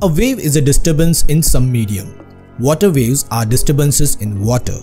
A wave is a disturbance in some medium. Water waves are disturbances in water.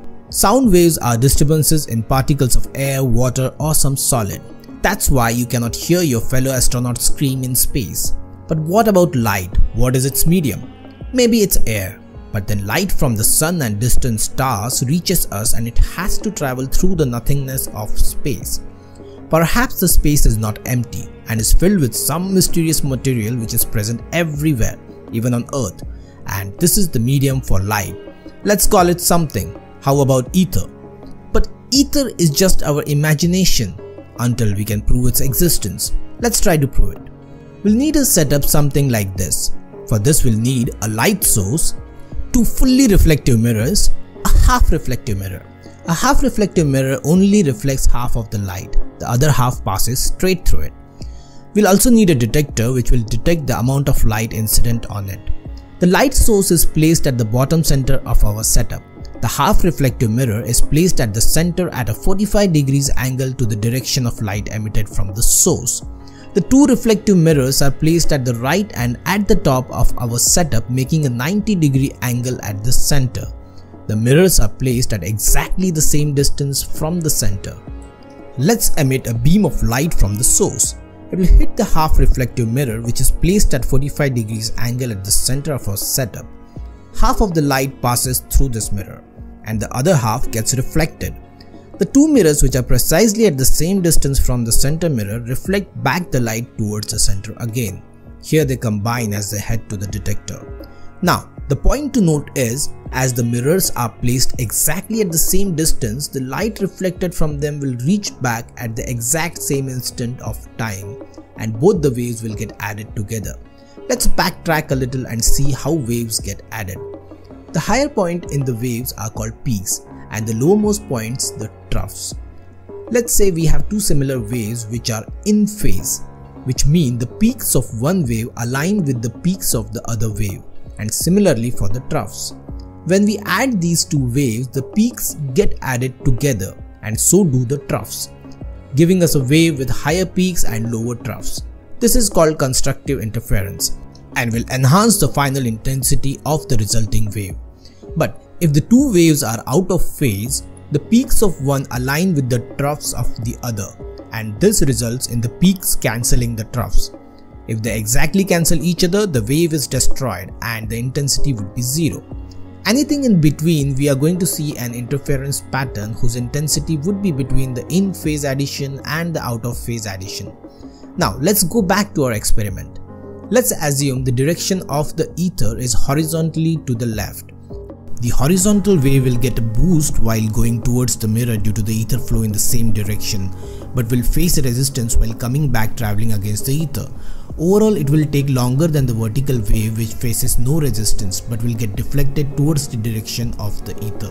Sound waves are disturbances in particles of air, water or some solid. That's why you cannot hear your fellow astronauts scream in space. But what about light? What is its medium? Maybe it's air. But then light from the sun and distant stars reaches us and it has to travel through the nothingness of space. Perhaps the space is not empty and is filled with some mysterious material which is present everywhere, even on Earth. And this is the medium for light. Let's call it something. How about ether? But ether is just our imagination until we can prove its existence. Let's try to prove it. We'll need to set up something like this. For this we'll need a light source, two fully reflective mirrors, a half reflective mirror. A half reflective mirror only reflects half of the light, the other half passes straight through it. We'll also need a detector which will detect the amount of light incident on it. The light source is placed at the bottom center of our setup. The half reflective mirror is placed at the center at a 45 degrees angle to the direction of light emitted from the source. The two reflective mirrors are placed at the right and at the top of our setup, making a 90-degree angle at the center. The mirrors are placed at exactly the same distance from the center. Let's emit a beam of light from the source. It will hit the half reflective mirror which is placed at 45 degrees angle at the center of our setup. Half of the light passes through this mirror and the other half gets reflected. The two mirrors, which are precisely at the same distance from the center mirror, reflect back the light towards the center again. Here they combine as they head to the detector. Now, the point to note is, as the mirrors are placed exactly at the same distance, the light reflected from them will reach back at the exact same instant of time and both the waves will get added together. Let's backtrack a little and see how waves get added. The higher point in the waves are called peaks and the lowermost points the troughs. Let's say we have two similar waves which are in phase, which mean the peaks of one wave align with the peaks of the other wave, and similarly for the troughs. When we add these two waves, the peaks get added together and so do the troughs, giving us a wave with higher peaks and lower troughs. This is called constructive interference and will enhance the final intensity of the resulting wave. But if the two waves are out of phase, the peaks of one align with the troughs of the other, and this results in the peaks cancelling the troughs. If they exactly cancel each other, the wave is destroyed and the intensity would be zero. Anything in between, we are going to see an interference pattern whose intensity would be between the in-phase addition and the out-of-phase addition. Now let's go back to our experiment. Let's assume the direction of the ether is horizontally to the left. The horizontal wave will get a boost while going towards the mirror due to the ether flow in the same direction, but will face a resistance while coming back traveling against the ether. Overall, it will take longer than the vertical wave which faces no resistance but will get deflected towards the direction of the ether.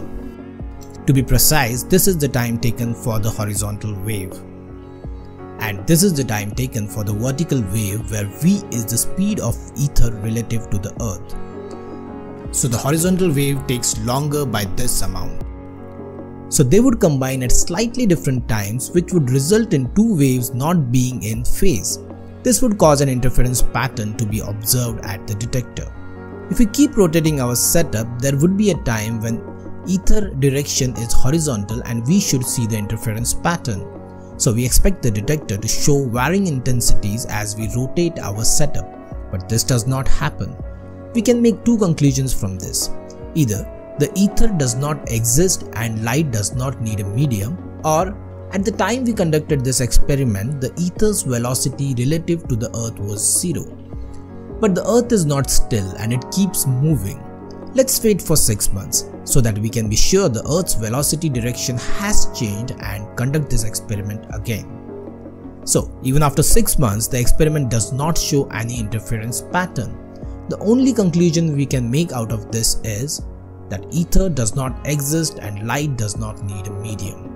To be precise, this is the time taken for the horizontal wave. And this is the time taken for the vertical wave, where v is the speed of ether relative to the earth. So the horizontal wave takes longer by this amount. So they would combine at slightly different times, which would result in two waves not being in phase. This would cause an interference pattern to be observed at the detector. If we keep rotating our setup, there would be a time when ether direction is horizontal and we should see the interference pattern. So we expect the detector to show varying intensities as we rotate our setup, but this does not happen. We can make two conclusions from this. Either the ether does not exist and light does not need a medium, or at the time we conducted this experiment, the ether's velocity relative to the earth was zero. But the earth is not still and it keeps moving. Let's wait for 6 months so that we can be sure the earth's velocity direction has changed and conduct this experiment again. So even after 6 months, the experiment does not show any interference pattern. The only conclusion we can make out of this is that ether does not exist and light does not need a medium.